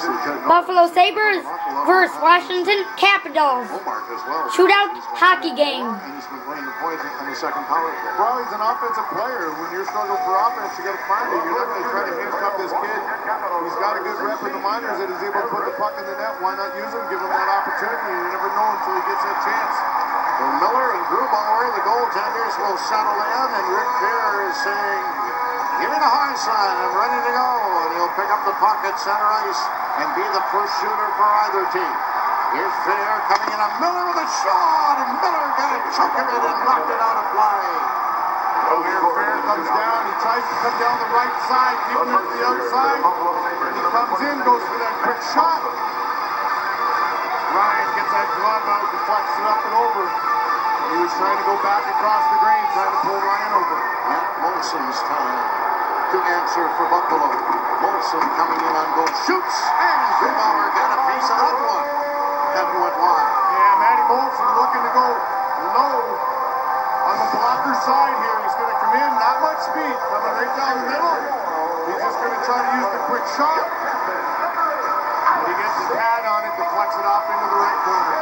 Buffalo Sabers versus Washington Capitals. Shootout hockey game. He's been playing the point on the second power play. Well, he's an offensive player. When you're struggling for offense, you got to find it. You're not going to try to handcuff this kid. He's got a good rep in the minors that he's able to put the puck in the net. Why not use him? Give him that opportunity. You never know until he gets that chance. So Miller and Grubauer, the goaltenders, will settle in, and Rick Fair is saying, give me the high sign, I'm ready to go. And he'll pick up the puck at center ice and be the first shooter for either team. Here's Fair coming in on Miller with a shot, and Miller got a chunk of it and knocked it out of play. Oh, here Fair comes down, he tries to come down the right side, keeping it to the outside. And he comes in, goes for that quick shot. Ryan gets that glove out, deflects it up and over. He was trying to go back across the green, trying to pull Ryan over. Matt Molson's time to answer for Buffalo. Molson coming in on goal, shoots, and Grubauer got a piece of that one. That went wide. Yeah, Matty Molson looking to go low on the blocker side here. He's going to come in, not much speed, coming right down the middle. He's just going to try to use the quick shot. When he gets his pad on it, deflects it off into the right corner.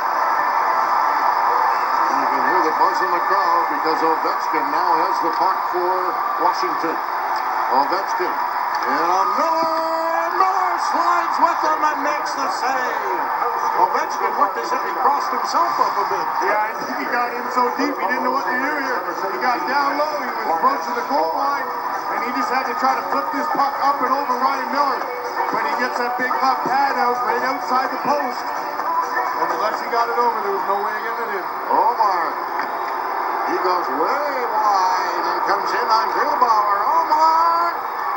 The buzz in the crowd because Ovechkin now has the puck for Washington. Ovechkin and on Miller slides with him and makes the save. Ovechkin looked as if he crossed himself up a bit. Yeah, I think he got in so deep he didn't know what to do here. He got down low, he was approaching the goal line, and he just had to try to flip this puck up and over Ryan Miller. But he gets that big hot pad out right outside the post. And unless he got it over, there was no way of getting it in. Omar, he goes way wide and comes in on Grubauer. Omar!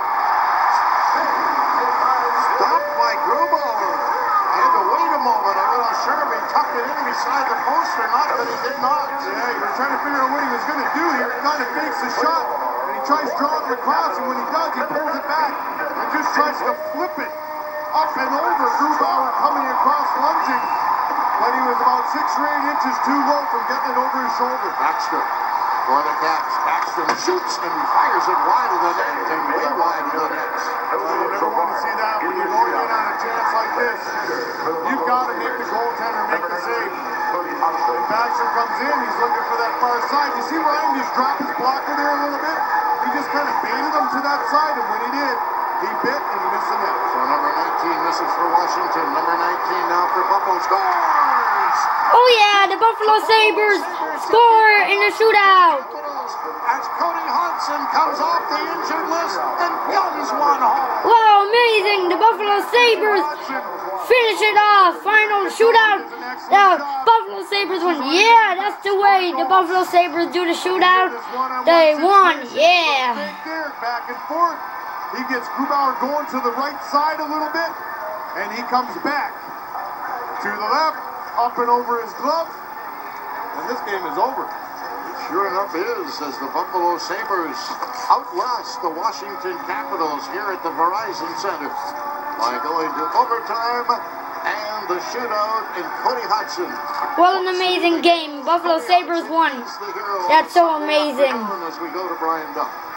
Stopped by Grubauer. I had to wait a moment. I wasn't sure if he tucked it in beside the post or not, but he did not. Yeah, he was trying to figure out what he was going to do here. He kind of fakes the shot, and he tries drawing it across, and when he does, he pulls it back and just tries to flip it up and over. Grubauer coming across, lunging. But he was about 6 or 8 inches too low from getting it over his shoulder. Backstrom for the Caps. Backstrom shoots and fires it wide of the net and way wide of the net. You never want to see that when you're going in on a chance like this. You've got to make the goaltender make the save. And Backstrom comes in, he's looking for that far side. You see Ryan just dropped his blocker there a little bit? He just kind of baited him to that side, and when he did, he bit and he missed the net. So number 19 misses for Washington. Number 19 now for Buffalo. Scores! Oh yeah, the Buffalo Sabers score in a shootout. As Cody Hodgson comes off the injured list and guns one home. Wow, amazing. The Buffalo Sabers finish it off. Final shootout. The Buffalo Sabers won. Yeah, that's the way the Buffalo Sabers do the shootout. They won. Yeah. Back and forth. He gets Grubauer going to the right side a little bit, and he comes back to the left, up and over his glove, and this game is over. It sure enough is, as the Buffalo Sabres outlast the Washington Capitals here at the Verizon Center by going to overtime and the shootout in Cody Hodgson. What an amazing game. Buffalo Sabres won. That's so amazing. As we go to Brian Duff.